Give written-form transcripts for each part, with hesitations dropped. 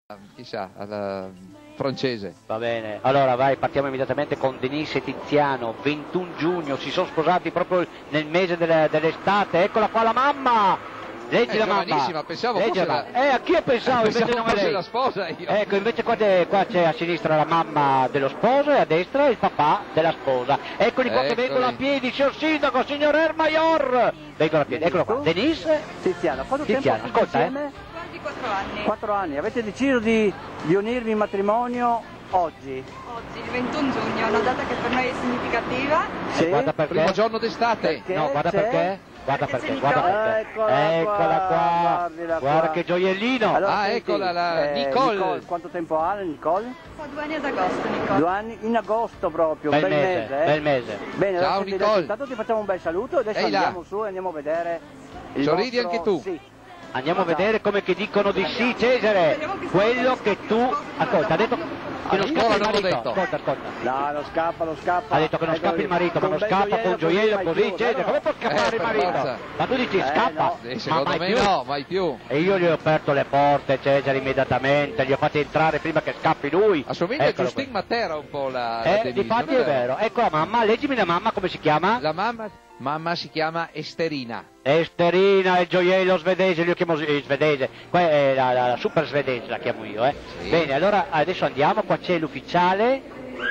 chissà, alla francese. Va bene, allora vai, partiamo immediatamente con Denise e Tiziano. 21 giugno, si sono sposati proprio nel mese dell'estate. Eccola qua la mamma, leggi la mamma. Pensavo leggi fosse la mamma. Anch'io pensavo, invece non è lei. La sposa io. Ecco, invece qua c'è a sinistra la mamma dello sposo e a destra il papà della sposa. Eccoli qua che vengono a piedi, signor sindaco, signor Ermaior. Vengono a piedi, eccolo qua. Denise, Tiziano, quanto Tiziano, tempo ascolta, Di 4 anni. 4 anni. Avete deciso di unirvi in matrimonio oggi? Oggi, il 21 giugno, è una data che per noi è significativa. Sì? Guarda perché. Primo giorno d'estate. Perché? No, guarda C'è? perché. Guarda Perché perché, c'è guarda Nicole. perché. Eccola qua. guardila Guarda qua. che gioiellino. Allora, Ah, senti, eccola la Nicole. Quanto tempo ha Nicole? Fa 2 anni ad agosto, Nicole. 2 anni, in agosto proprio, Bel bel mese, mese. bel mese. Bene, Ciao, allora, senti, Nicole. intanto ti facciamo un bel saluto, adesso Ehi là. andiamo su e andiamo a vedere il Sorridi vostro... anche tu. Sì. Andiamo a vedere come che dicono di sì, Cesare. Quello che tu. Ascolta, ha detto che non Io scappa il non l'ho marito. detto. Ascolta. No, non scappa. Ha detto che non Eccolo scappa lì. il marito, ma Con non un bel scappa con un gioiello mai così, più, Cesare. no? Come può scappare il per marito? forza. Ma tu dici scappa? no. Ma Secondo mai me più? no, mai più. E io gli ho aperto le porte, Cesare, immediatamente, li ho fatti entrare prima che scappi lui. Assomiglia a Eccolo Giustin qua. Matera un po' la Denise, Difatti non è vero. Ecco la mamma, leggimi la mamma come si chiama? La mamma si chiama Esterina. Esterina, il gioiello svedese, io chiamo svedese, qua è la super svedese, la chiamo io, Sì. Bene, allora adesso andiamo, qua c'è l'ufficiale,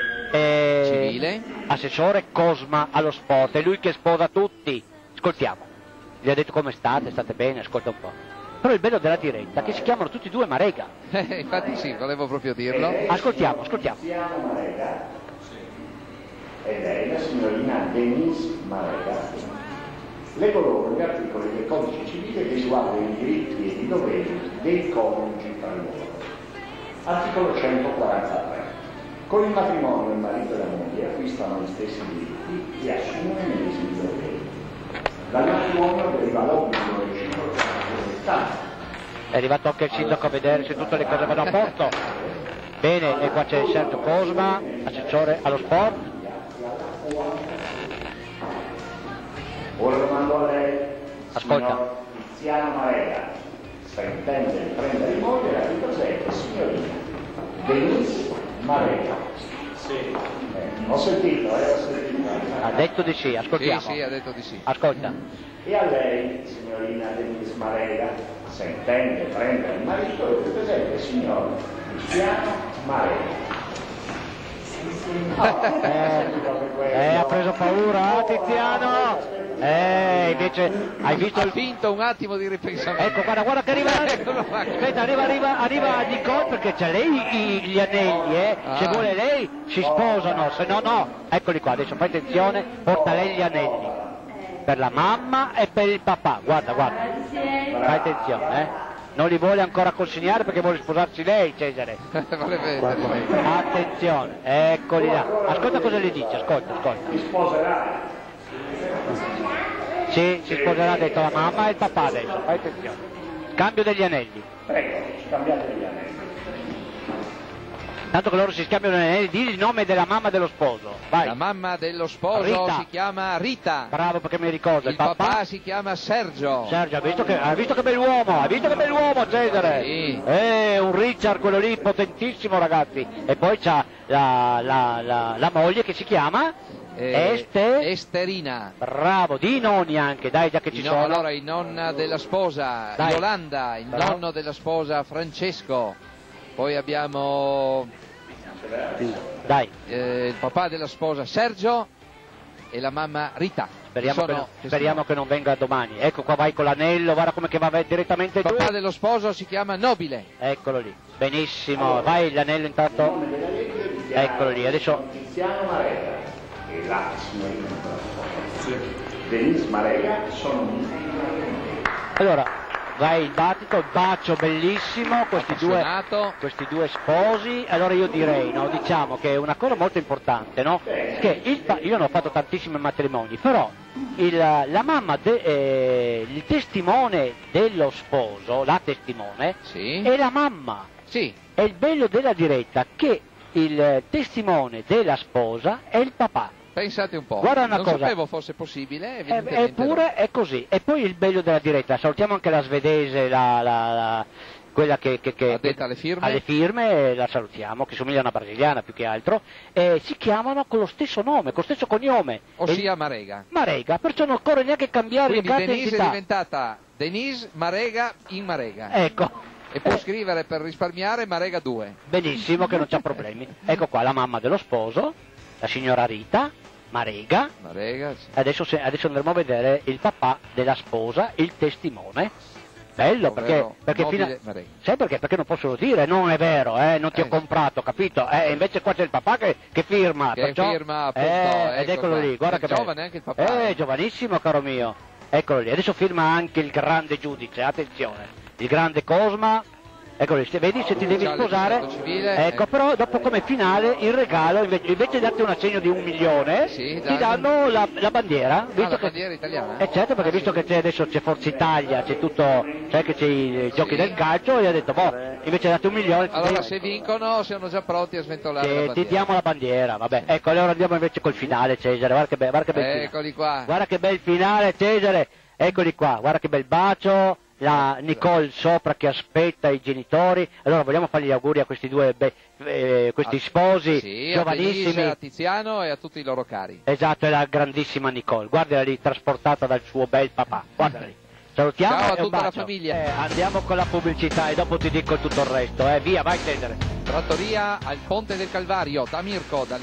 Civile. assessore Cosma allo sport, è lui che sposa tutti. Ascoltiamo, gli ha detto come state bene, ascolta un po'. Però il bello della diretta è che si chiamano tutti e due Marega. Infatti sì, volevo proprio dirlo. Ascoltiamo. Tiziano Marega e lei, la signorina Denise Marega, leggo loro gli articoli del codice civile che riguardano i diritti e i doveri dei coniugi tra loro. Articolo 143. Con il matrimonio il marito e la moglie acquistano gli stessi diritti e assumono i medesimi doveri. Dal matrimonio deriva l'obbligo reciproco della libertà. È arrivato anche il sindaco a vedere se tutte le cose vanno a posto. Bene, e qua c'è Sergio Cosma, assessore allo sport. Ora lo mando a lei, Ascolta. signor Tiziano Marega, se intende prendere in moglie la ripresente signorina Denise Marega. Sì. Ho sentito. Ha detto di sì, ascoltiamo. Sì, ha detto di sì. Ascolta. E a lei, signorina Denise Marega, se intende prendere il marito, lo ripresente signor Tiziano Marega. Ha preso paura, Tiziano? Invece hai visto Ha il... finto un attimo di ripensamento. Ecco, guarda che arriva. Aspetta, arriva Nicole perché c'ha lei gli anelli, Se vuole lei si sposano, se no no. Eccoli qua, adesso fai attenzione, porta lei gli anelli. Per la mamma e per il papà, guarda. Fai attenzione, Non li vuole ancora consegnare perché vuole sposarsi lei, Cesare. Attenzione, eccoli là. Ascolta cosa le dice, ascolta. Si sposerà. Sì, si sposerà, ha detto la mamma e il papà adesso, fai attenzione. Scambio degli anelli. Prego, scambiate gli anelli. Tanto che loro si scambiano gli anelli, di il nome della mamma dello sposo. Vai. La mamma dello sposo Rita. si chiama Rita. Bravo perché mi ricordo. Il papà si chiama Sergio. Sergio, hai visto che bell'uomo, Cesare? Sì. Un Richard, quello lì, potentissimo, ragazzi. E poi c'ha la moglie che si chiama Esterina. Bravo, di nonni anche, dai, già che ci sono. Allora, il nonna della sposa Dai. Yolanda, il Bravo. nonno della sposa Francesco. Poi abbiamo Dai, il papà della sposa Sergio e la mamma Rita. speriamo che non venga domani. Ecco qua, vai con l'anello, guarda come che va direttamente Il giù. papà dello sposo si chiama Nobile. Eccolo lì, benissimo, vai l'anello intanto. Eccolo lì, adesso Tiziano Marega e la signorina Denise Marega sono allora vai il bacio bellissimo, questi due sposi. Allora io direi, diciamo che è una cosa molto importante, che io non ho fatto tantissimi matrimoni, però la mamma, il testimone dello sposo, la testimone, Sì. è la mamma. Sì. È il bello della diretta che il testimone della sposa è il papà. Pensate un po', Guarda una non cosa. sapevo fosse possibile, evidentemente Eppure è così. E poi il bello della diretta, salutiamo anche la svedese, quella che addetta alle firme, la salutiamo, che somiglia a una brasiliana più che altro, si chiamano con lo stesso nome, con lo stesso cognome. Ossia Marega. Marega, perciò non occorre neanche cambiare Quindi le carte Denise è d'identità. diventata Denise Marega in Marega. Ecco. E può scrivere per risparmiare Marega 2. Benissimo, che non c'ha problemi. Ecco qua la mamma dello sposo, la signora Rita Marega. Marega, sì. Adesso andremo a vedere il papà della sposa, il testimone. Bello, Ovvero perché nobile Marega. sai perché? Perché non posso dire, non è vero, non ti ho comprato, capito? Invece qua c'è il papà che firma. Che perciò, firma, appunto, ed eccolo qua. lì, guarda È che bello. giovane anche il papà. Giovanissimo, caro mio. Eccolo lì, adesso firma anche il grande giudice, attenzione, il grande Cosma. Eccolo lì, vedi se ti devi Ufficiale sposare, di stato civile, ecco, però dopo come finale il regalo, invece di darti un assegno di 1 milione, Sì, ti danno la bandiera. la bandiera italiana? Certo, perché visto che adesso c'è Forza Italia, c'è tutto, sai che c'è i giochi del calcio, e ha detto, invece di darti 1 milione, Allora se vincono siamo già pronti a sventolare la bandiera. ti diamo la bandiera, vabbè. Ecco, allora andiamo invece col finale, Cesare, guarda che bel finale. Eccoli qua. Guarda che bel finale, Cesare, eccoli qua, guarda che bel bacio, la Nicole sopra che aspetta i genitori. Allora vogliamo fargli gli auguri a questi due questi sposi Sì, giovanissimi. a Denise, a Tiziano e a tutti i loro cari. Esatto, è la grandissima Nicole, guardala lì, trasportata dal suo bel papà, guardala lì. Salutiamo Ciao a e un tutta la bacio. famiglia. Andiamo con la pubblicità e dopo ti dico tutto il resto, via, vai Cesare. Trattoria al Ponte del Calvario, da Mirko, dal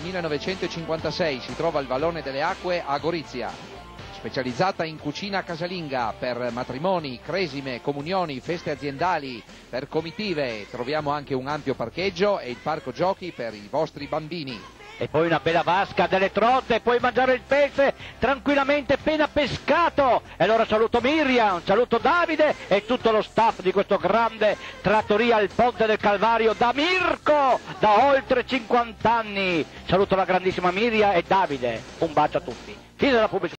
1956, si trova il Vallone delle Acque a Gorizia. Specializzata in cucina casalinga per matrimoni, cresime, comunioni, feste aziendali, per comitive. Troviamo anche un ampio parcheggio e il parco giochi per i vostri bambini. E poi una bella vasca delle trote, puoi mangiare il pesce tranquillamente appena pescato. E allora saluto Miriam, saluto Davide e tutto lo staff di questo grande trattoria al Ponte del Calvario da Mirko, da oltre 50 anni. Saluto la grandissima Miriam e Davide, un bacio a tutti. Fine della pubblicità.